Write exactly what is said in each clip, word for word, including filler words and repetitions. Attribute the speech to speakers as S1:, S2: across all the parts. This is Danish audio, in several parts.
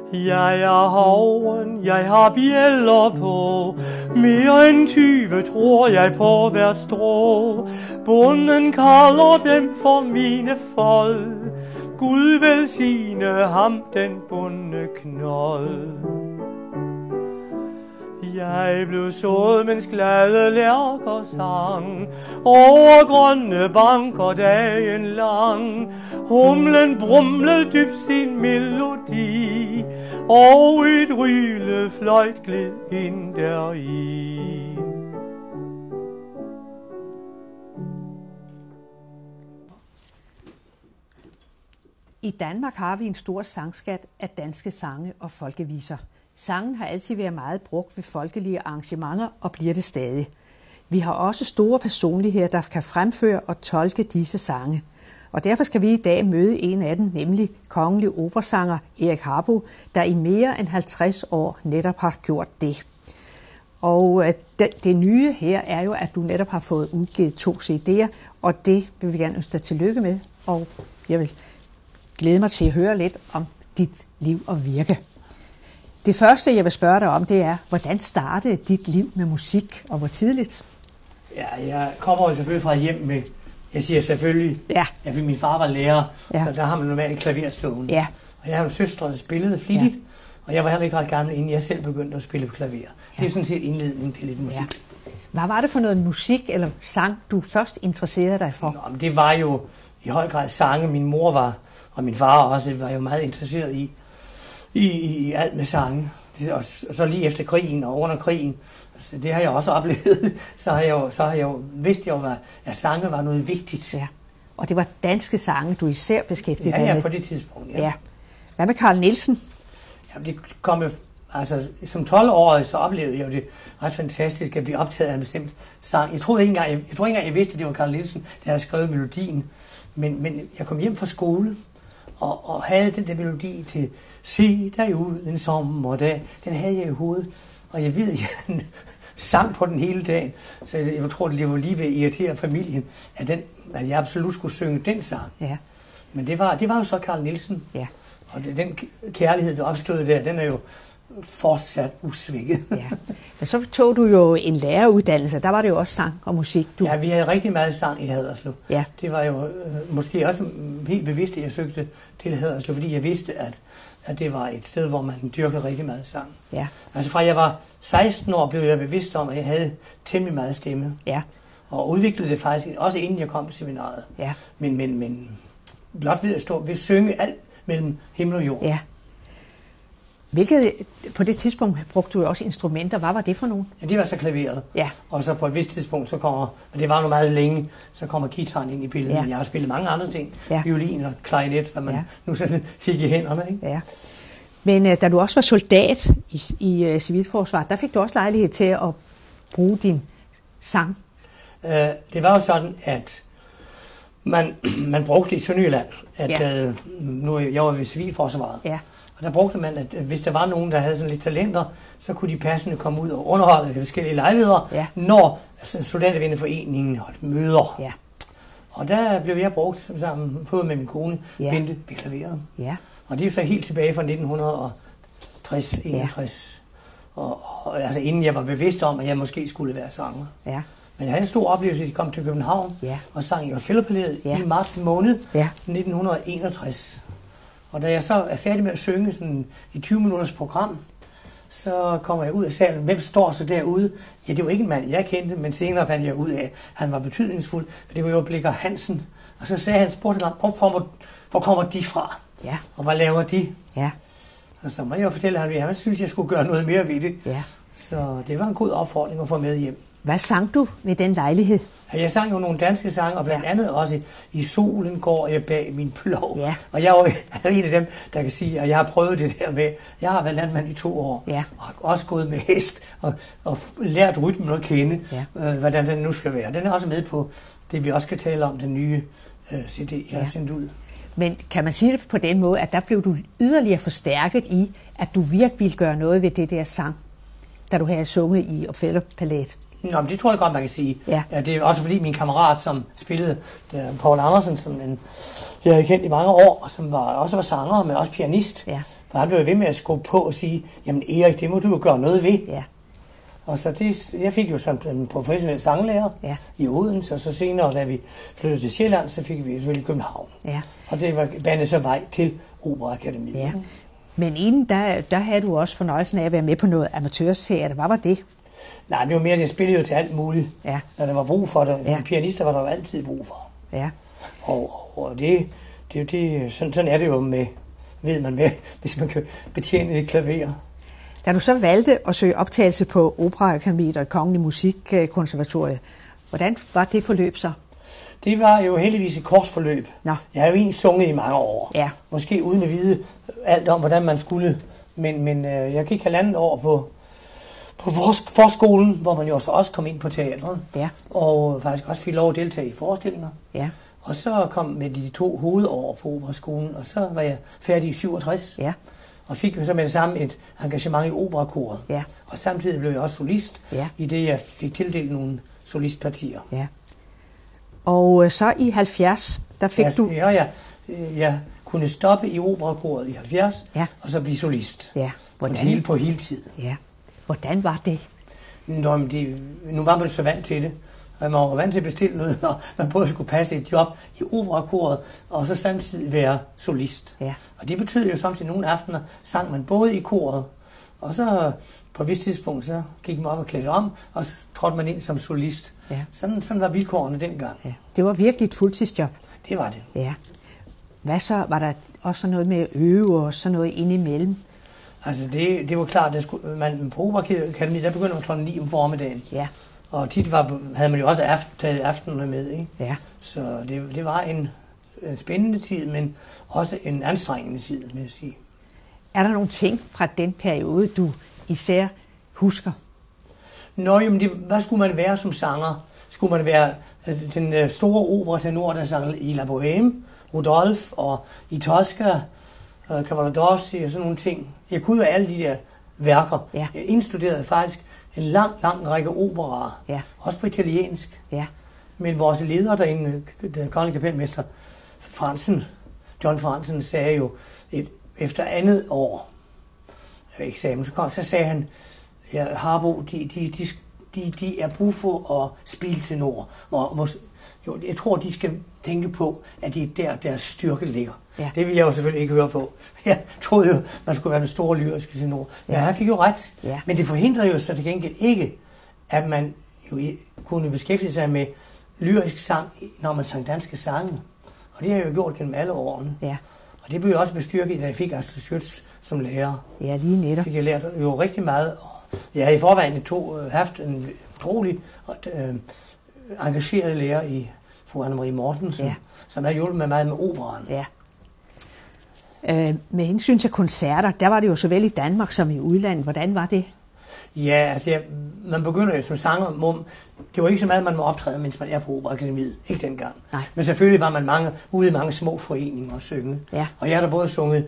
S1: Jeg er havren, jeg har bjælder på, mere end tyve tror jeg på hvert strå. Bonden kalder dem for mine fold, Gud velsigne ham den bonde knold. Jeg blev sået, mens glade lærker sang, over grønne banker dagen lang. Humlen brumlede dybt sin melodi, og et ryle fløjt gled ind deri.
S2: I Danmark har vi en stor sangskat af danske sange og folkeviser. Sangen har altid været meget brugt ved folkelige arrangementer og bliver det stadig. Vi har også store personligheder, der kan fremføre og tolke disse sange. Og derfor skal vi i dag møde en af dem, nemlig kongelig operasanger Erik Harbo, der i mere end halvtreds år netop har gjort det. Og det, det nye her er jo, at du netop har fået udgivet to C D'er, og det vil vi gerne ønske dig tillykke med. Og jeg vil glæde mig til at høre lidt om dit liv og virke. Det første, jeg vil spørge dig om, det er, hvordan startede dit liv med musik, og hvor tidligt?
S1: Ja, jeg kommer jo selvfølgelig fra hjem med, jeg siger selvfølgelig,
S2: ja.
S1: at min far var lærer,
S2: ja.
S1: så der har man normalt klaver stående.
S2: Ja.
S1: Og jeg har en søstre, der spillede flittigt, ja. og jeg var heller ikke ret gammel, inden jeg selv begyndte at spille på klaver. Ja. Det er sådan set indledning til lidt musik. Ja.
S2: Hvad var det for noget musik eller sang, du først interesserede dig for?
S1: Nå, det var jo i høj grad sange, min mor var, og min far også, var jo meget interesseret i. I, i alt med sange. Og så lige efter krigen og under krigen, så det har jeg også oplevet, så har jeg jo, så har jeg jo vidst, jeg jo, at sange var noget vigtigt.
S2: Ja. Og det var danske sange, du især beskæftigede dig
S1: med? Ja,
S2: ja,
S1: på det tidspunkt, ja.
S2: ja. Hvad med Carl Nielsen?
S1: Jamen, det kom jo, altså, som tolv-årig, så oplevede jeg jo det ret fantastisk at blive optaget af en bestemt sang. Jeg troede ikke engang, jeg, jeg, tror ikke engang, jeg vidste, at det var Carl Nielsen, der havde skrevet melodien. Men, men jeg kom hjem fra skole og, og havde den der melodi til Se dig ud en sommerdag. Den havde jeg i hovedet, og jeg ved, at jeg sang på den hele dagen. Så jeg, jeg tror, det var lige ved at irritere familien, at, den, at jeg absolut skulle synge den sang.
S2: Ja.
S1: Men det var, det var jo så Carl Nielsen.
S2: Ja.
S1: Og det, den kærlighed, der opstod der, den er jo fortsat usvækket.
S2: Ja. Men så tog du jo en læreruddannelse. Der var det jo også sang og musik. Du...
S1: Ja, vi havde rigtig meget sang i Haderslev.
S2: Ja.
S1: Det var jo øh, måske også helt bevidst, at jeg søgte til Haderslev, fordi jeg vidste, at at det var et sted, hvor man dyrkede rigtig meget sang.
S2: Ja.
S1: Altså fra jeg var seksten år, blev jeg bevidst om, at jeg havde temmelig meget stemme.
S2: Ja.
S1: Og udviklede det faktisk, også inden jeg kom til seminariet.
S2: Ja.
S1: Men, men, men blot ved at stå, ved at synge alt mellem himmel og jord.
S2: Ja. Hvilket, på det tidspunkt brugte du jo også instrumenter. Hvad var det for nogen?
S1: Ja, det var så klaveret.
S2: Ja. Og
S1: så på et vist tidspunkt, så kommer, og det var nu meget længe, så kommer guitaren ind i billedet. Ja. Jeg har spillet mange andre ting. Ja. Violin og klarinet, hvad man ja. nu sådan fik i hænderne. Ikke?
S2: Ja. Men uh, da du også var soldat i, i uh, civilforsvaret, der fik du også lejlighed til at bruge din sang.
S1: Uh, det var jo sådan, at man, man brugte i Sønderjylland, at ja. uh, nu jeg var ved civilforsvaret.
S2: Ja.
S1: Og der brugte man, at hvis der var nogen, der havde sådan lidt talenter, så kunne de passende komme ud og underholde ved forskellige lejligheder,
S2: ja.
S1: når altså, Soldatervenneforeningen holdt møder.
S2: Ja.
S1: Og der blev jeg brugt sammen, både med min kone,
S2: ja.
S1: Bente, ved klaveret.
S2: Ja.
S1: Og det er jo så helt tilbage fra nitten tres til enogtres. Ja. Og, og altså inden jeg var bevidst om, at jeg måske skulle være sanger.
S2: Ja.
S1: Men jeg havde en stor oplevelse, at jeg kom til København
S2: ja.
S1: og sang i Othello-palæet
S2: ja.
S1: i marts måned
S2: ja.
S1: nitten enogtres. Og da jeg så er færdig med at synge sådan i tyve minutters program, så kommer jeg ud af salen. Hvem står så derude? Ja, det var ikke en mand, jeg kendte, men senere fandt jeg ud af, at han var betydningsfuld. For det var jo Blikker Hansen. Og så sagde han, spurgte ham, hvor kommer, hvor kommer de fra?
S2: Ja.
S1: Og hvad laver de?
S2: Ja.
S1: Og så må jeg jo fortælle ham, at han synes, jeg skulle gøre noget mere ved det.
S2: Ja.
S1: Så det var en god opfordring at få med hjem.
S2: Hvad sang du ved den lejlighed?
S1: Jeg sang jo nogle danske sange, og blandt ja. andet også I solen går jeg bag min plov.
S2: Ja.
S1: Og jeg er jo en af dem, der kan sige, at jeg har prøvet det der med, jeg har været landmand i to år,
S2: ja.
S1: og har også gået med hest, og, og lært rytmen at kende,
S2: ja.
S1: øh, hvordan den nu skal være. Den er også med på det, vi også skal tale om, den nye øh, C D, jeg ja. har sendt ud.
S2: Men kan man sige det på den måde, at der blev du yderligere forstærket i, at du virkelig ville gøre noget ved det der sang, da du havde sunget i Othello-palæet?
S1: Nå, men det tror jeg godt, man kan sige.
S2: Ja.
S1: Ja, det er også fordi min kammerat, som spillede, Paul Andersen, som en, jeg havde kendt i mange år, som var, også var sanger, men også pianist,
S2: ja.
S1: For han blev ved med at skubbe på og sige, jamen Erik, det må du jo gøre noget ved.
S2: Ja.
S1: Og så det, jeg fik jo sådan en professionel sanglærer
S2: Ja.
S1: i Odense, og så senere, da vi flyttede til Sjælland, så fik vi selvfølgelig København.
S2: Ja.
S1: Og det var bandet så vej til Operaakademiet.
S2: Ja. Men inden, der, der havde du også fornøjelsen af at være med på noget amatørteater. Hvad var det?
S1: Nej, det var mere, at jeg spillede jo til alt muligt.
S2: Ja.
S1: Når der var brug for det.
S2: Ja.
S1: Pianister var der jo altid brug for.
S2: Ja.
S1: Og, og det, det, det, sådan, sådan er det jo med, ved man med, hvis man kan betjene et klaver.
S2: Da du så valgte at søge optagelse på Operaakademiet og Kongelig Musikkonservatoriet, hvordan var det forløb så?
S1: Det var jo heldigvis et kort forløb.
S2: Nå.
S1: Jeg har jo egentlig sunget i mange år.
S2: Ja.
S1: Måske uden at vide alt om, hvordan man skulle. Men, men øh, jeg gik halvandet år på, på vores, forskolen, hvor man jo så også kom ind på teatret.
S2: Ja.
S1: Og faktisk også fik lov at deltage i forestillinger.
S2: Ja.
S1: Og så kom med de to hovedår på operaskolen, og så var jeg færdig i syvogtres.
S2: Ja.
S1: Og fik så med det samme et engagement i operakoret.
S2: Ja.
S1: Og samtidig blev jeg også solist,
S2: Ja.
S1: i det jeg fik tildelt nogle solistpartier.
S2: Ja. Og øh, så i halvfjerds, der fik
S1: jeg,
S2: du...
S1: Ja, jeg, jeg kunne stoppe i operakoret i halvfjerds,
S2: Ja.
S1: og så blive solist.
S2: Ja.
S1: Hvordan? På, hele, på hele tid.
S2: Ja. Hvordan var det?
S1: Nå, men de, nu var man så vant til det. Og man var vant til at bestille noget, når man både skulle passe et job i operakoret, og så samtidig være solist.
S2: Ja.
S1: Og det betød jo samtidig, nogle aftener sang man både i koret, og så på et vist tidspunkt, så gik man op og klædte om, og så trådte man ind som solist.
S2: Ja.
S1: Sådan, sådan var vilkårene dengang.
S2: Ja. Det var virkelig et fuldtidsjob.
S1: Det var det.
S2: Ja. Hvad så? Var der også noget med at øve og sådan noget indimellem?
S1: Altså det, det var klart, at skulle, man på Operaakademiet, der begyndte man klokken ni om formiddagen.
S2: Ja.
S1: Og tit var, havde man jo også aften, taget aftenerne med, ikke?
S2: Ja.
S1: Så det, det var en, en spændende tid, men også en anstrengende tid, vil jeg sige.
S2: Er der nogle ting fra den periode, du især husker?
S1: Nå, jamen, det, hvad skulle man være som sanger? Skulle man være øh, den øh, store operatenor, der sang i La Bohème, Rudolf og i Tosca, øh, Cavaradossi og sådan nogle ting. Jeg kunne jo alle de der værker.
S2: Ja.
S1: Jeg indstuderede faktisk en lang, lang række operaer,
S2: Ja.
S1: også på italiensk.
S2: Ja. Men
S1: Men vores leder derinde, den kongelige kapelmester Fransen, John Fransen, sagde jo, et, efter andet år af eksamen, så, kom, så sagde han, ja, Harbo, de, de, de, de, de er brug for at spille til nord. Og, mås, jo, jeg tror, de skal tænke på, at det er der, deres styrke ligger.
S2: Ja.
S1: Det vil jeg jo selvfølgelig ikke høre på. Jeg troede jo, man skulle være den store lyriske tenor. Men
S2: Ja.
S1: han fik jo ret.
S2: Ja.
S1: Men det forhindrede jo så til gengæld ikke, at man jo i- kunne beskæftige sig med lyrisk sang, når man sang danske sange. Og det har jeg jo gjort gennem alle årene.
S2: Ja.
S1: Og det blev jo også bestyrket, da jeg fik Astrid Schütz som lærer.
S2: Ja, lige netop.
S1: Fik jeg lært jo rigtig meget. Og jeg har i forvejen to, øh, haft en utrolig øh, engageret lærer i fru Anne-Marie Mortensen,
S2: Ja.
S1: som har hjulpet mig meget med operaen.
S2: Ja. Øh, med hensyn til koncerter, der var det jo såvel i Danmark som i udlandet. Hvordan var det?
S1: Ja, altså jeg, man begynder jo som sanger, må, det var ikke så meget, man må optræde, mens man er på Operaakademiet. Ikke dengang.
S2: Nej.
S1: Men selvfølgelig var man mange, ude i mange små foreninger og synge.
S2: Ja.
S1: Og jeg har da både sunget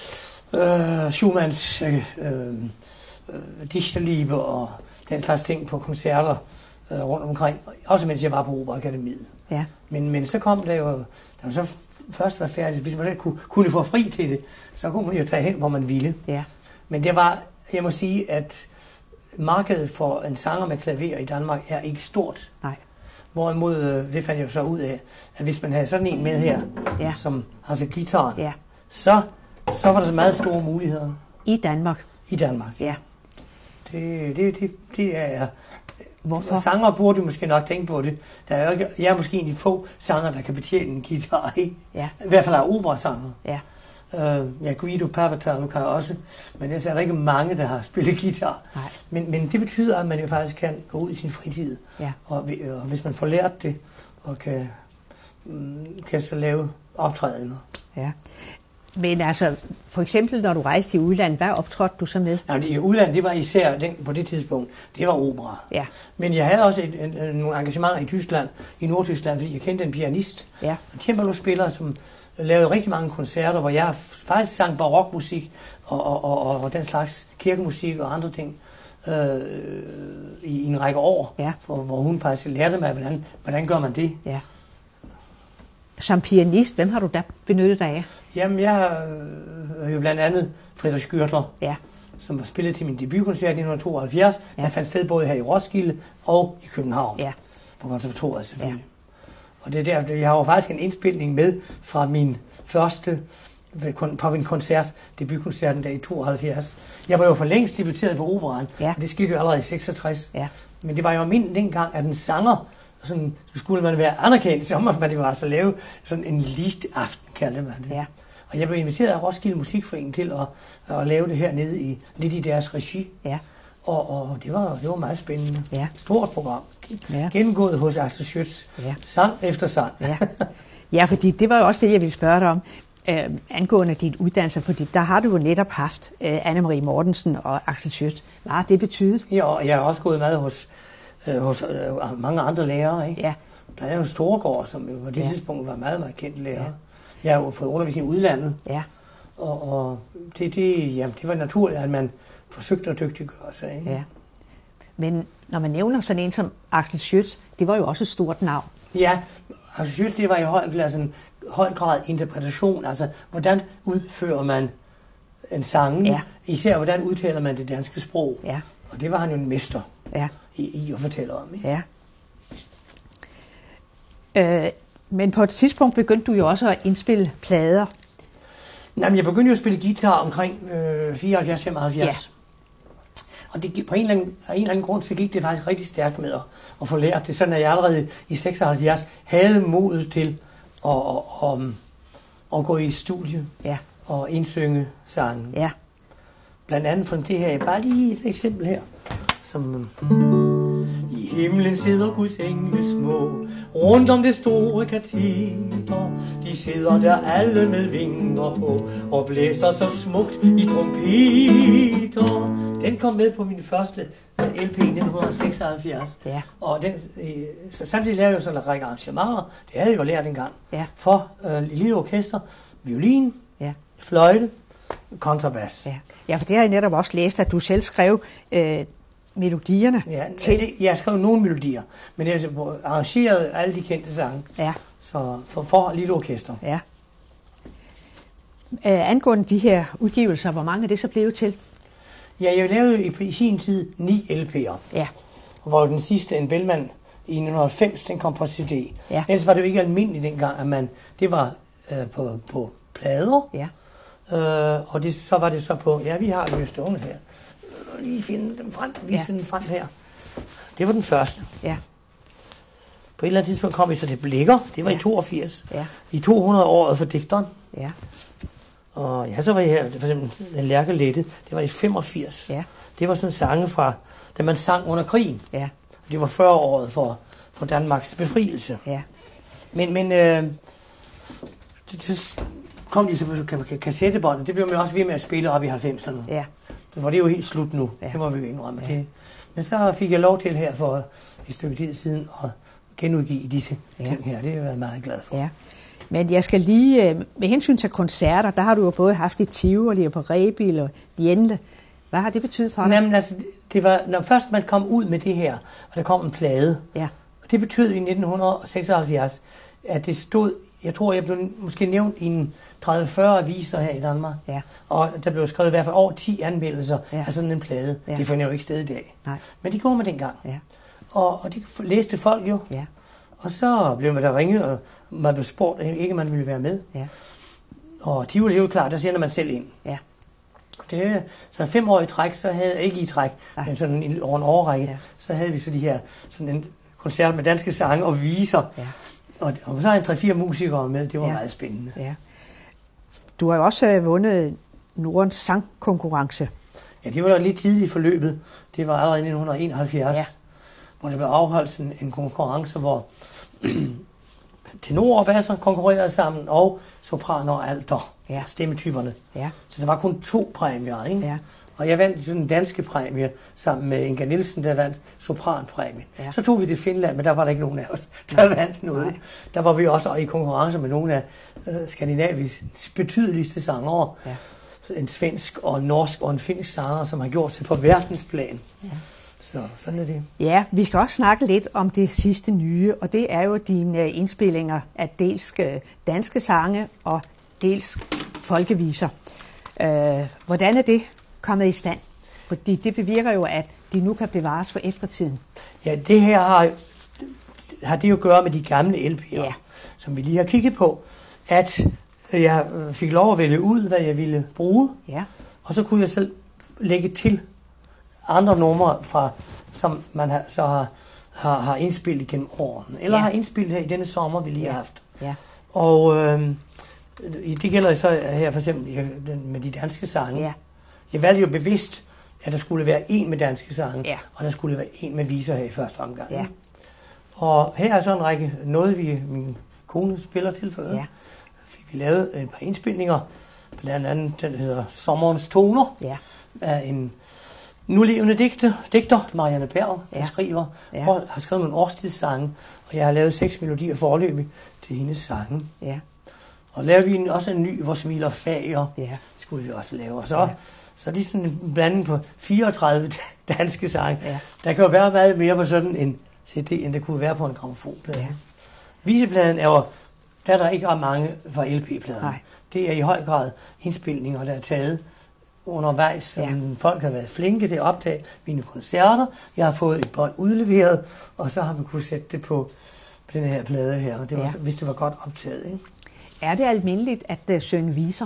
S1: øh, Schumanns øh, øh, Dichterliebe og den slags ting på koncerter øh, rundt omkring. Også mens jeg var på Operaakademiet.
S2: Ja.
S1: Men, men så kom der jo, da man så først var færdig, hvis man så kunne, kunne få fri til det, så kunne man jo tage hen, hvor man ville.
S2: Ja.
S1: Men det var, jeg må sige, at markedet for en sanger med klaver i Danmark er ikke stort.
S2: Nej.
S1: Hvorimod, øh, det fandt jeg jo så ud af, at hvis man havde sådan en med her,
S2: Ja.
S1: som har så guitar,
S2: Ja.
S1: så, så var der så meget store muligheder
S2: I Danmark.
S1: i Danmark.
S2: Ja.
S1: Det, det, det, det er...
S2: Hvorfor?
S1: Sanger burde jo måske nok tænke på det. Der er jo ikke, jeg er måske en af de få sanger, der kan betjene en guitar, ikke?
S2: Ja.
S1: I hvert fald er operasanger.
S2: Ja.
S1: Uh, ja, Guido Pavatar, nu kan jeg også, men ellers er der ikke mange, der har spillet guitar.
S2: Nej.
S1: Men, men det betyder, at man jo faktisk kan gå ud i sin fritid,
S2: Ja.
S1: og, vi- og hvis man får lært det, og kan, mm, kan så lave optrædener.
S2: Ja. Men altså, for eksempel når du rejste i udlandet, hvad optrådte du så med?
S1: Ja, i udlandet, det var især den, på det tidspunkt, det var opera.
S2: Ja.
S1: Men jeg havde også et, en, en, nogle engagementer i Tyskland, i Nordtyskland, fordi jeg kendte en pianist,
S2: Ja.
S1: en cembalo-spiller, som lavede rigtig mange koncerter, hvor jeg faktisk sang barokmusik og, og, og, og, og den slags kirkemusik og andre ting øh, i, i en række år,
S2: Ja.
S1: hvor, hvor hun faktisk lærte mig, hvordan, hvordan gør man det.
S2: Ja. som pianist, hvem har du da benyttet dig af?
S1: Jamen, jeg har øh, jo blandt andet Friedrich Gürtler,
S2: Ja.
S1: som var spillet til min debutkoncert i nitten tooghalvfjerds. Ja. Jeg fandt sted både her i Roskilde og i København.
S2: Ja.
S1: På konservatoriet selvfølgelig. Ja. Og det er der, jeg har jo faktisk en indspilning med fra min første på min koncert, debutkoncerten der i tooghalvfjerds. Jeg var jo for længst debuteret på Operaen,
S2: ja.
S1: og det skete jo allerede i seksogtres.
S2: Ja.
S1: Men det var jo min dengang, at en sanger, sådan, så skulle man være anerkendt, så måtte man det var altså lave sådan en liste-aften, kaldte man det.
S2: Ja.
S1: Og jeg blev inviteret af Roskilde Musikforening til at, at lave det her nede i, lidt i deres regi.
S2: Ja.
S1: Og, og det, var, det var meget spændende.
S2: Ja.
S1: Stort program.
S2: Ja.
S1: Gennemgået hos Axel Schütz.
S2: Ja.
S1: Sang efter sang.
S2: Ja. Ja, fordi det var jo også det, jeg ville spørge dig om. Øh, angående dit uddannelse, fordi der har du jo netop haft øh, Anne-Marie Mortensen og Axel Schütz. Hvad har det betydet?
S1: Ja, og jeg har også gået med hos, øh, hos øh, mange andre lærere, ikke?
S2: Ja.
S1: Der er jo Storgård, som jo på det ja. tidspunkt var meget, meget kendt lærer. Ja. Jeg har jo fået undervisning i udlandet,
S2: ja.
S1: og, og det, det, jamen, det var naturligt, at man forsøgte at dygtiggøre sig. Ikke?
S2: Ja. Men når man nævner sådan en som Axel Schütz, det var jo også et stort navn.
S1: Ja, Axel Schütz, det var i høj grad, sådan, høj grad interpretation, altså hvordan udfører man en sang,
S2: ja.
S1: især hvordan udtaler man det danske sprog.
S2: Ja.
S1: Og det var han jo en mester
S2: ja.
S1: i, i at fortælle om. Ikke?
S2: Ja. Øh, men på et tidspunkt begyndte du jo også at indspille plader.
S1: Jamen, jeg begyndte jo at spille guitar omkring øh, fireoghalvfjerds femoghalvfjerds. Ja. Og det, på en eller, anden, en eller anden grund, så gik det faktisk rigtig stærkt med at, at få lært det. Sådan at jeg allerede i seksoghalvfjerds havde modet til at, at, at, at gå i studie
S2: ja.
S1: og indsynge sangen.
S2: Ja.
S1: Blandt andet fra det her, bare lige et eksempel her. Som i himlen sidder Guds engle små, rundt om det store kateter. De sidder der alle med vinger på, og blæser så smukt i trompeter. Den kom med på min første L P i nitten seksoghalvfjerds.
S2: Ja.
S1: Og den, så samtidig lavede jeg sådan en række arrangementer. Det havde jeg jo lært engang.
S2: Ja.
S1: For øh, lille orkester, violin,
S2: ja.
S1: fløjte, kontrabas.
S2: Ja. ja, for det har jeg netop også læst, at du selv skrev øh, melodierne.
S1: Ja,
S2: til.
S1: Det, jeg skrev nogle melodier, men jeg har arrangeret alle de kendte sange.
S2: Ja.
S1: Så for, for lille orkester.
S2: Ja. Øh, angående de her udgivelser, hvor mange er det så blevet til?
S1: Ja, jeg lavede i, i sin tid ni L P'er.
S2: Ja.
S1: Hvor den sidste, en Bellman i nitten halvfems, den kom på C D.
S2: Ja.
S1: Ellers var det jo ikke almindeligt dengang, at man, det var øh, på, på plader.
S2: Ja.
S1: Øh, og det, så var det så på, ja, vi har det jo stående her. Lige finde dem frem, vise ja. den frem her. Det var den første.
S2: Ja.
S1: På et eller andet tidspunkt kom vi så til Blikker. Det var ja. i toogfirs. Ja. I to hundrede året for digteren.
S2: Ja.
S1: Og ja, så var jeg her, for eksempel Den Lærke Lette. Det var i femogfirs.
S2: Ja.
S1: Det var sådan en sange fra, da man sang under krigen.
S2: Ja.
S1: Det var fyrre året for, for Danmarks befrielse.
S2: Ja.
S1: Men, men øh, det, så kom de så på kassettebåndet. Det blev man også ved med at spille op i halvfemserne.
S2: Ja.
S1: For det er jo helt slut nu. Ja. Det må vi jo indrømme. Ja. Men så fik jeg lov til her for et stykke tid siden at genudgive disse ja. ting her. Det er jeg været meget glad for.
S2: Ja. Men jeg skal lige, med hensyn til koncerter, der har du jo både haft i Tivoli og på Rebild og Diende. Hvad har det betydet for dig?
S1: Jamen altså, det var, når først man kom ud med det her, og der kom en plade,
S2: ja.
S1: og det betød i nitten seksoghalvfjerds, at det stod, jeg tror, jeg blev måske nævnt i en tredive fyrre aviser her i Danmark,
S2: ja.
S1: og der blev skrevet i hvert fald over ti anmeldelser
S2: ja.
S1: af sådan en plade. Ja. Det finder jo ikke sted i dag.
S2: Nej.
S1: Men det gjorde man dengang.
S2: Ja.
S1: Og, og det læste folk jo.
S2: Ja.
S1: Og så blev man der ringet, og man blev spurgt, at ikke man ville være med.
S2: Ja.
S1: Og de var jo klar, der sender man selv ind.
S2: Ja.
S1: Det, så fem år i træk, så havde ikke i træk, Ej. men sådan en, over en årrække, ja. så havde vi så de her sådan en koncert med danske sange og viser.
S2: Ja.
S1: Og, og så er en tre-fire musikere med, det var ja. meget spændende.
S2: Ja. Du har jo også vundet Nordens sangkonkurrence.
S1: Ja, det var da lidt tidligt i forløbet. Det var allerede i nitten enoghalvfjerds, ja. hvor der blev afholdt en, en konkurrence, hvor tenor og basser konkurrerede sammen, og sopraner og alter, ja. stemmetyperne.
S2: Ja. Så
S1: der var kun to præmier, ikke?
S2: Ja.
S1: Og jeg vandt den danske præmie sammen med Inga Nielsen, der vandt sopranpræmie. Ja. Så tog vi det Finland, men der var der ikke nogen af os, der Nej. vandt noget. Nej. Der var vi også i konkurrence med nogle af øh, Skandinaviens betydeligste sangere. Ja. En svensk og en norsk og en finsk sanger, som har gjort sig på verdensplan. Ja. Så sådan er det.
S2: Ja, vi skal også snakke lidt om det sidste nye, og det er jo dine indspillinger af dels danske sange og dels folkeviser. Øh, hvordan er det kommet i stand? Fordi det bevirker jo, at de nu kan bevares for eftertiden.
S1: Ja, det her har, har det jo at gøre med de gamle L P'er, ja. Som vi lige har kigget på, at jeg fik lov at vælge ud, hvad jeg ville bruge,
S2: ja.
S1: Og så kunne jeg selv lægge til andre numre, fra, som man har, så har, har, har indspillet gennem årene, eller ja. Har indspillet her i denne sommer, vi lige ja. Har haft.
S2: Ja.
S1: Og øh, det gælder så her for eksempel med de danske sange.
S2: Ja.
S1: Jeg valgte jo bevidst, at der skulle være en med danske sange,
S2: ja.
S1: Og der skulle være en med viser her i første omgang.
S2: Ja.
S1: Og her er så en række noget, vi min kone spiller til for.
S2: Ja.
S1: Vi lavede et par indspilninger, blandt andet den hedder Sommerens Toner,
S2: ja.
S1: Af en nulevende digter, digter Marianne Berg, der
S2: ja.
S1: skriver,
S2: ja.
S1: og har skrevet nogle årstidssange, og jeg har lavet seks melodier foreløbig til hendes sange.
S2: Ja.
S1: Og lavede vi en, også en ny, hvor smiler fager,
S2: ja.
S1: skulle vi også lave. Og så,
S2: ja.
S1: så er det sådan en blanding på fireogtredive danske sange.
S2: Ja.
S1: Der kan jo være meget mere på sådan en C D, end det kunne være på en grammofonplade.
S2: Ja.
S1: Visepladen er jo, der er der ikke ret mange fra L P-pladen.
S2: Nej.
S1: Det er i høj grad indspilninger, der er taget undervejs, som ja. Folk har været flinke til at optage mine koncerter. Jeg har fået et bånd udleveret, og så har vi kunnet sætte det på, på den her plade her, og det var, ja. Hvis det var godt optaget. Ikke?
S2: Er det almindeligt at uh, synge viser?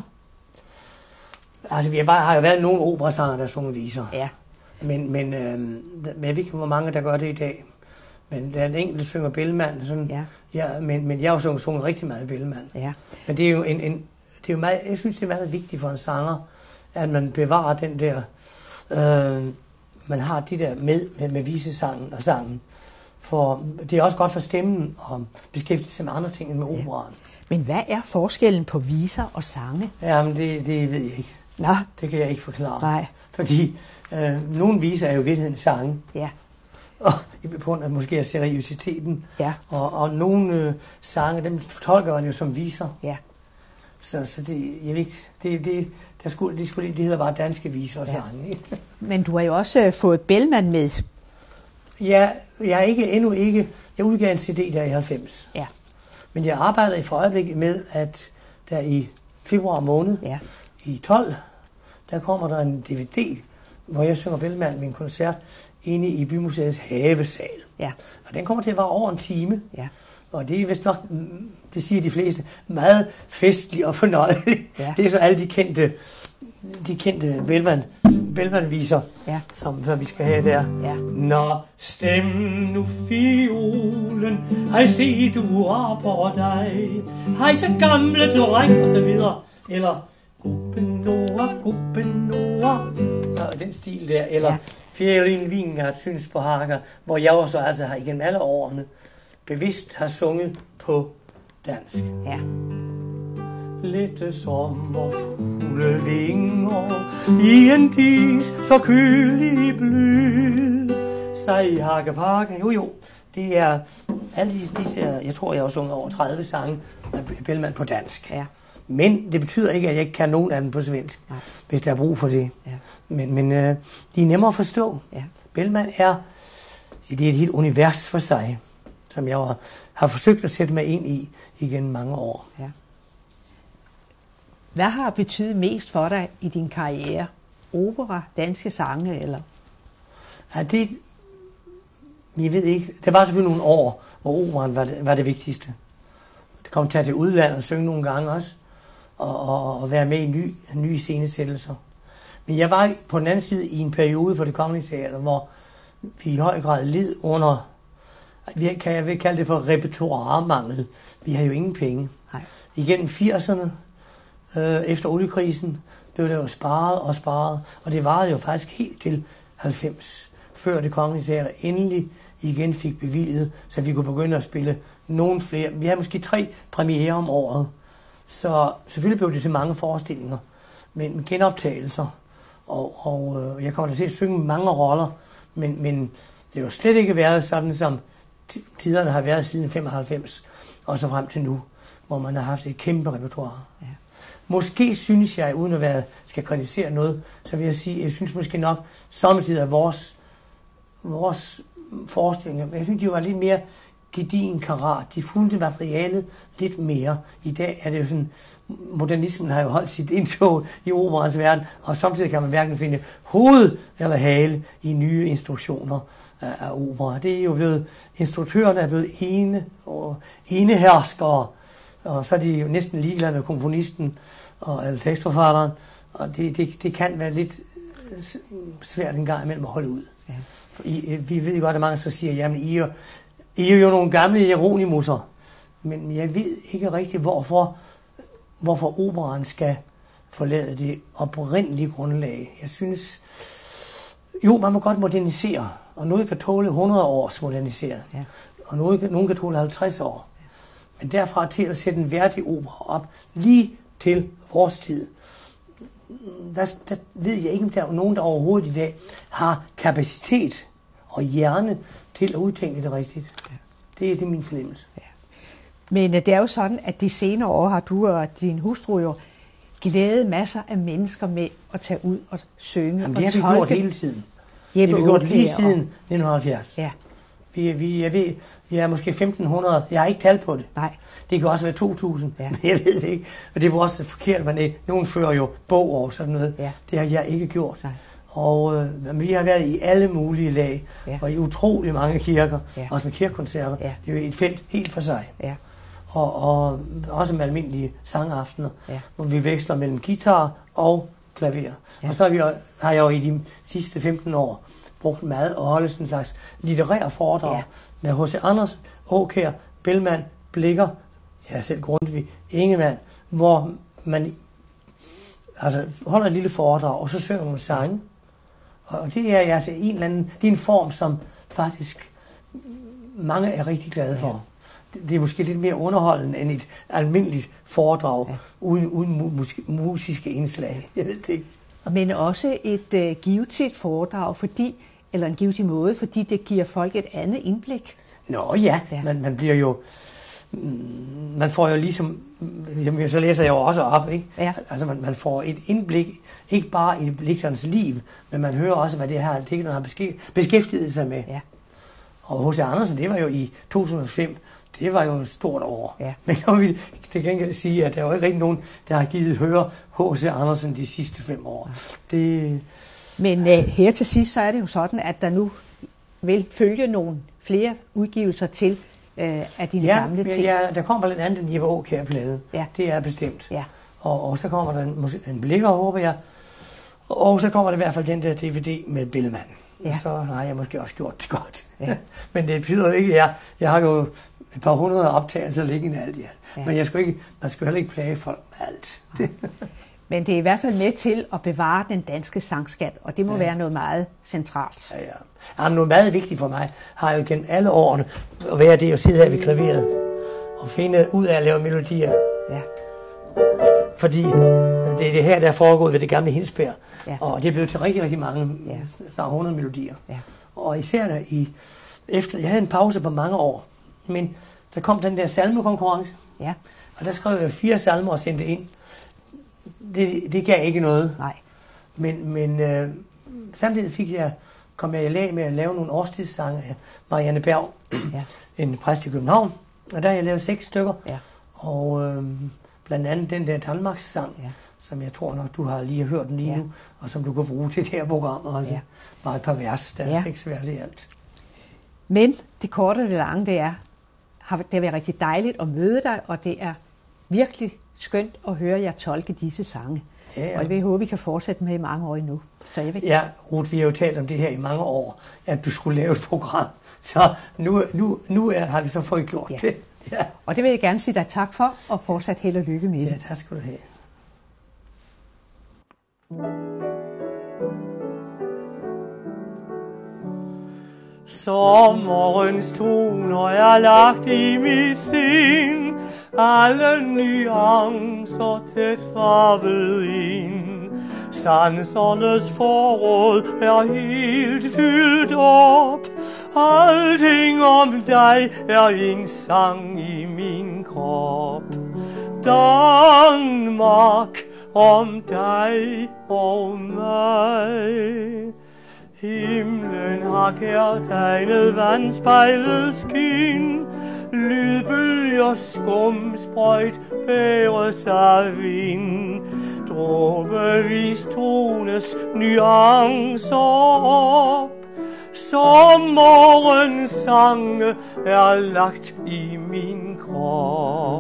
S1: Altså, vi har, bare, har jo været nogle operasanger, der synger viser.
S2: Ja. Men,
S1: men, øh, men jeg ved ikke, hvor mange, der gør det i dag. Men der er en enkelt, der synger Bellman. Sådan,
S2: ja.
S1: Ja, men, men jeg har jo sunget rigtig meget Bellman.
S2: Ja.
S1: Men det er jo en, en det er jo meget, jeg synes, det er meget vigtigt for en sanger, at man bevarer den der, øh, man har de der med, med, med visesangen og sangen. For det er også godt for stemmen at beskæftige sig med andre ting end med
S2: ja.
S1: Operaen.
S2: Men hvad er forskellen på viser og sange?
S1: Jamen, det, det ved jeg ikke.
S2: Nå.
S1: Det kan jeg ikke forklare.
S2: Nej.
S1: Fordi øh, nogle viser er jo i virkeligheden sange.
S2: Ja.
S1: Og på grund af måske af seriøsiteten.
S2: Ja.
S1: Og, og nogle øh, sange, dem tolker man jo som viser.
S2: Ja.
S1: Så, så det, jeg ved ikke, det, det, der skulle, det, skulle, det hedder bare danske viser og
S2: ja.
S1: sange. Ikke?
S2: Men du har jo også fået Bellman med.
S1: Ja, jeg er ikke, endnu ikke, jeg udgav en C D der i halvfems.
S2: Ja.
S1: Men jeg arbejder i for øjeblikket med, at der i februar måned
S2: ja.
S1: i tolv, der kommer der en D V D, hvor jeg synger Bellman med en koncert inde i Bymuseets havesal.
S2: Ja.
S1: Og den kommer til at være over en time.
S2: Ja.
S1: Og det er vist nok, det siger de fleste, meget festlig og fornøjelig.
S2: Ja.
S1: Det er så alle de kendte, de kendte Bellman, Bellman-viser,
S2: ja.
S1: som, som vi skal have der.
S2: Ja.
S1: Nå, stem nu fiolen, hej se du rapper dig, hej så gamle dreng, og så videre. Eller, gubben Noah, gubben Noah, og den stil der. Eller, ja. Fjælin Vinger, syns på hakker, hvor jeg også altså har igennem alle årene bevidst har sunget på dansk.
S2: Ja.
S1: Lette sommerfugle vinger i en dis så kølig blød. Sig hakke pakke. Jo jo, det er alle disse, disse, jeg tror jeg har sunget over tredive sange af Bellman på dansk.
S2: Ja.
S1: Men det betyder ikke, at jeg ikke kan nogen af dem på svensk, nej. Hvis der er brug for det.
S2: Ja.
S1: Men, men øh, de er nemmere at forstå.
S2: Ja.
S1: Bellman er, det er et helt univers for sig, som jeg har, har forsøgt at sætte mig ind i igen mange år.
S2: Ja. Hvad har betydet mest for dig i din karriere? Opera, danske sange eller?
S1: Ja, det, jeg ved ikke. Der var selvfølgelig nogle år, hvor operaen var det, var det vigtigste. Det kom til at til udlandet og synge nogle gange også, og, og, og være med i ny, nye scenesættelser. Men jeg var på den anden side i en periode på Det Kongelige Teater, hvor vi i høj grad led under, vi kan jeg vil kalde det for repertoiremangel. Vi havde jo ingen penge.
S2: Nej.
S1: Igennem firserne, øh, efter oliekrisen, blev der jo sparet og sparet, og det varede jo faktisk helt til halvfems, før Det Kongelige Teater endelig igen fik bevilget, så vi kunne begynde at spille nogle flere. Vi havde måske tre premiere om året, så selvfølgelig blev det til mange forestillinger, men genoptagelser, og, og øh, jeg kommer til at synge mange roller, men, men det har jo slet ikke været sådan, som tiderne har været siden femoghalvfems, og så frem til nu, hvor man har haft et kæmpe repertoire.
S2: Ja.
S1: Måske synes jeg, uden at være, skal kritisere noget, så vil jeg sige, jeg synes måske nok, samtidig at vores, vores forestillinger. Men jeg synes, de var lidt mere gedigen karat. De fulgte materialet lidt mere. I dag er det jo sådan, modernismen har jo holdt sit indtog i operaens verden, og samtidig kan man hverken finde hoved eller hale i nye instruktioner af, af opera. Det er jo blevet, instruktørerne er blevet ene og eneherskere, og så er de jo næsten ligeglade med komponisten og eller tekstforfatteren, og det, det, det kan være lidt svært en gang imellem at holde ud. Ja. I, vi ved godt, at mange så siger, jamen I er, I er jo nogle gamle Hieronymusser, men jeg ved ikke rigtig, hvorfor, hvorfor operaen skal forlade det oprindelige grundlag. Jeg synes, jo, man må godt modernisere, og noget kan tåle hundrede års moderniseret, ja. Og noget, nogen kan tåle halvtreds år. Men derfra til at sætte en værdig opera op, lige til vores tid, der, der ved jeg ikke, om der er nogen, der overhovedet i dag har kapacitet og hjerne til at udtænke det rigtigt. Ja. Det, det er min fornemmelse. Ja.
S2: Men det er jo sådan, at de senere år har du og din hustru jo glædet masser af mennesker med at tage ud og synge.
S1: Jamen, det
S2: og
S1: har vi gjort hele tiden. Det har vi gjort lige siden nitten halvfjerds. Ja. Vi, vi, jeg ved, jeg er måske femten hundrede. Jeg har ikke talt på det.
S2: Nej.
S1: Det kan også være to tusind, ja. Men jeg ved det ikke. Og det er også forkert, men ikke. Nogen fører jo bog og sådan noget. Ja. Det har jeg ikke gjort. Nej. Og øh, vi har været i alle mulige lag, ja. Og i utrolig mange kirker, ja. Også med kirkekoncerter. Ja. Det er jo et felt helt for sig. Ja. Og, og også med almindelige sangaftener, ja. Hvor vi veksler mellem guitar og klaver. Ja. Og så har, vi, har jeg jo i de sidste femten år brugt meget at holde sådan en slags litterær foredrag, ja. Med H C Andersen, Aakjær, Bellman, Blicher, ja, selv Grundtvig, Ingemann, hvor man altså holder et lille foredrag, og så synger man sange. Og det er altså en eller anden, det er en form, som faktisk mange er rigtig glade for. Ja. Det er måske lidt mere underholdende end et almindeligt foredrag, ja. uden, uden mus- musiske indslag. Jeg ved det ikke.
S2: Men også et uh, givetigt foredrag, fordi, eller en givetig måde, fordi det giver folk et andet indblik.
S1: Nå ja, ja. Man, man bliver jo, man får jo ligesom, jamen, så læser jeg jo også op, ikke? Ja. Altså man, man får et indblik, ikke bare i digterens liv, men man hører også, hvad det her digterne har beskæftiget sig med. Ja. Og H C Andersen, det var jo i to tusind og fem, det var jo et stort år. Ja. Men jeg vil til gengæld sige, at der er jo ikke rigtig nogen, der har givet høre H C Andersen de sidste fem år. Ja. Det...
S2: Men uh, her til sidst, så er det jo sådan, at der nu vil følge nogle flere udgivelser til uh, af dine
S1: ja,
S2: gamle ting.
S1: Ja, der kommer blandt andet en Jeppe Aakjær-plade. Ja. Det er bestemt. Ja. Og, og så kommer der en, en Blicher, håber jeg. Og så kommer der i hvert fald den der D V D med Bellman. Ja. Så har jeg måske også gjort det godt. Ja. Men det betyder ikke, at jeg, jeg har jo et par hundrede optagelser liggende alt i alt. Ja. Men jeg skal ikke, man skal heller ikke plage folk med alt. Ja.
S2: Men det er i hvert fald med til at bevare den danske sangskat, og det må ja. Være noget meget centralt.
S1: Ja, ja. Jamen, noget meget vigtigt for mig har jo gennem alle årene at være det at sidde her ved klaveret og finde ud af at lave melodier. Ja. Fordi det er det her, der er foregået ved det gamle Hindsberg. Ja. Og det er blevet til rigtig, rigtig mange, ja. Snart hundrede melodier. Ja. Og især der i, efter, jeg havde en pause på mange år, men der kom den der salmekonkurrence. Ja. Og der skrev jeg fire salmer og sendte ind. Det, det gav ikke noget. Nej. Men, men øh, samtidig fik jeg, kom jeg i lag med at lave nogle årstidssange af Marianne Berg, ja. En præst i København. Og der har jeg lavet seks stykker. Ja. Og øh, blandt andet den der Danmarks sang, ja. Som jeg tror nok, du har lige hørt den lige ja. Nu, og som du kan bruge til det her program. Også. Ja. Bare et par vers, der er ja. Seks vers i alt.
S2: Men det korte og det lange, det er, har, det har været rigtig dejligt at møde dig, og det er virkelig skønt at høre jer tolke disse sange. Ja, ja. Og jeg håber, vi kan fortsætte med i mange år endnu. Så jeg vil...
S1: Ja, Ruth, vi har jo talt om det her i mange år, at du skulle lave et program. Så nu, nu, nu er, har vi så fået gjort ja. Det. Ja.
S2: Og det vil jeg gerne sige dig tak for, og fortsat held og lykke med det.
S1: Ja, tak skal du have. Sommerens toner er lagt i mit sind, alle nuancer tæt farvet ind. Sansernes forråd er helt fyldt op, alting om dig er en sang i min krop. Danmark om dig og mig. Himlen har kærtegnet vandspejlet skin, lydbølger skumsprøjt bæres af vind, dråbevis tones nuancer op, sommerens sange er lagt i min krop.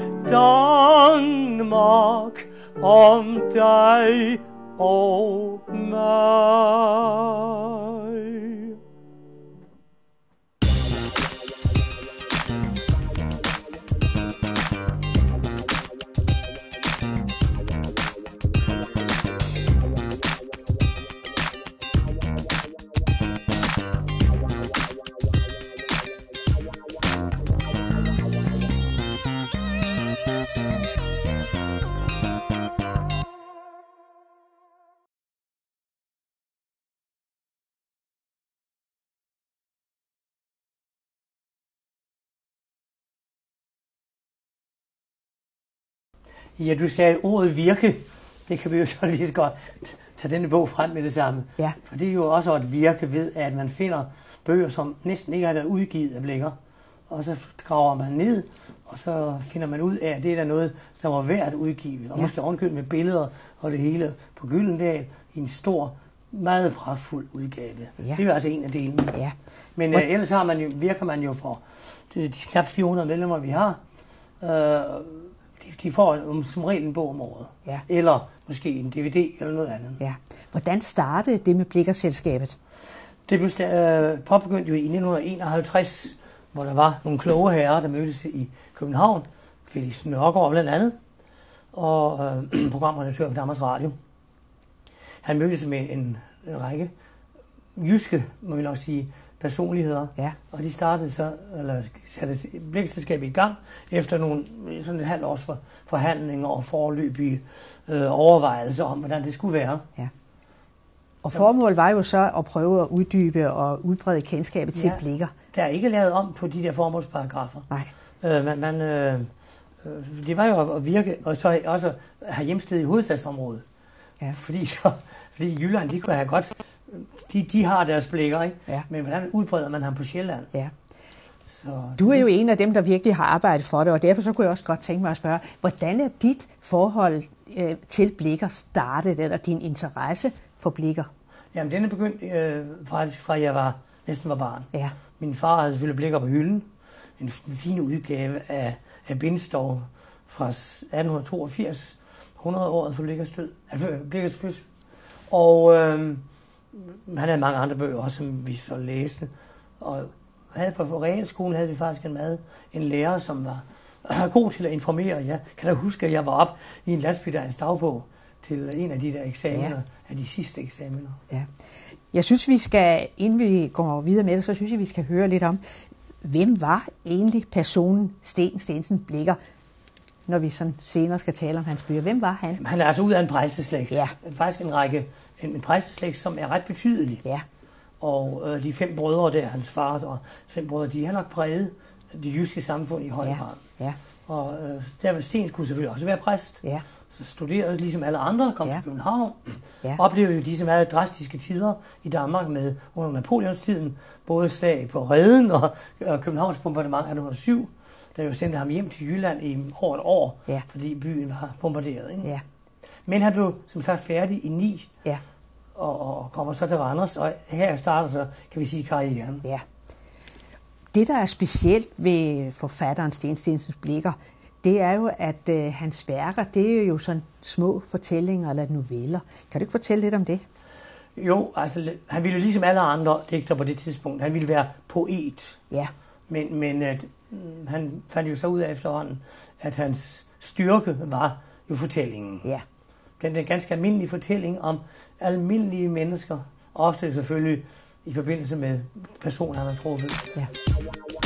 S1: Danmark, om dig og mig. Ja, du sagde ordet virke. Det kan vi jo så lige så godt tage denne bog frem med det samme.
S2: Ja.
S1: For det er jo også et virke ved, at man finder bøger, som næsten ikke har været udgivet af Blicher. Og så graver man ned, og så finder man ud af, at det er der noget, der var værd at udgive. Og ja. Måske ovenkøbet med billeder og det hele på Gyldendal i en stor, meget pragtfuld udgave. Ja. Det er jo altså en af delene.
S2: Ja.
S1: Men uh, ellers har man jo, virker man jo for de knap fire hundrede medlemmer, vi har. Uh, de, de får som regel en bog om året. Ja. Eller måske en D V D eller noget andet.
S2: Ja. Hvordan startede det med Blicher-selskabet? Det
S1: blev uh, påbegyndt jo i nitten enoghalvtreds, hvor der var nogle kloge herrer, der mødtes i København. Felix Nørgaard blandt andet, og øh, programredaktør på Danmarks Radio. Han mødtes med en, en række jyske, må vi nok sige, personligheder. Ja. Og de startede så, eller satte Blicher-selskabet i gang, efter nogle, sådan et halvt års for, forhandlinger og foreløbige øh, overvejelser om, hvordan det skulle være. Ja.
S2: Og formålet var jo så at prøve at uddybe og udbrede kendskabet til ja, Blicher.
S1: Der er ikke lavet om på de der formålsparagrafer.
S2: Nej.
S1: Øh, man, man, øh, det var jo at virke, og så også have hjemsted i hovedstadsområdet. Ja. Fordi, så, fordi Jylland, de kunne have godt, de, de har deres Blicher, ikke? Ja. Men hvordan udbreder man ham på Sjælland? Ja.
S2: Så, du er jo en af dem, der virkelig har arbejdet for det, og derfor så kunne jeg også godt tænke mig at spørge, hvordan er dit forhold øh, til Blicher startet, eller din interesse for Blicher?
S1: Jamen, den er begyndt øh, faktisk fra, jeg var, næsten var barn. Ja. Min far havde selvfølgelig Blicher på hylden. En fin udgave af, af Bindstov fra atten toogfirs, hundrede-året for Blichers død, altså Blichers fødsel. Og øh, han havde mange andre bøger også, som vi så læste. Og havde på realskolen havde vi faktisk en meget en lærer, som var god til at informere. Jeg kan da huske, at jeg var op i en lastbildagens dagbog til en af de der eksamener, ja. af de sidste eksamener. Ja.
S2: Jeg synes, vi skal, inden vi går videre med det, så synes jeg, vi skal høre lidt om, hvem var egentlig personen Steen Steensen Blicher, når vi sådan senere skal tale om hans bøger. Hvem var han?
S1: Han er altså ud af en præsteslægt. Ja. Faktisk en række, en, en præsteslægt, som er ret betydelig. Ja. Og øh, de fem brødre der, hans far og fem brødre, de har nok præget det jyske samfund i høj grad. Ja. Ja. Og øh, der var Sten skulle selvfølgelig også være præst. Ja. Så studerede ligesom alle andre, kom ja. til København. Ja. Oplevede jo disse meget drastiske tider i Danmark med under Napoleonstiden. Både slag på Reden og, og Københavns bombardement atten hundrede og syv. Der jo sendte ham hjem til Jylland i over et år, ja. fordi byen var bombarderet. Ikke? Ja. Men han blev som sagt færdig i ni. Ja. Og, og kommer så til Randers, og her starter så, kan vi sige, karrieren. Ja.
S2: Det, der er specielt ved forfatteren Steen Steensen Blicher, det er jo, at øh, hans værker, det er jo sådan små fortællinger eller noveller. Kan du ikke fortælle lidt om det?
S1: Jo, altså han ville ligesom alle andre digtere på det tidspunkt, han ville være poet. Ja. Men, men at, han fandt jo så ud af efterhånden, at hans styrke var jo fortællingen. Ja. Den er ganske almindelig fortælling om almindelige mennesker, ofte selvfølgelig i forbindelse med personer, han har truffet. Ja.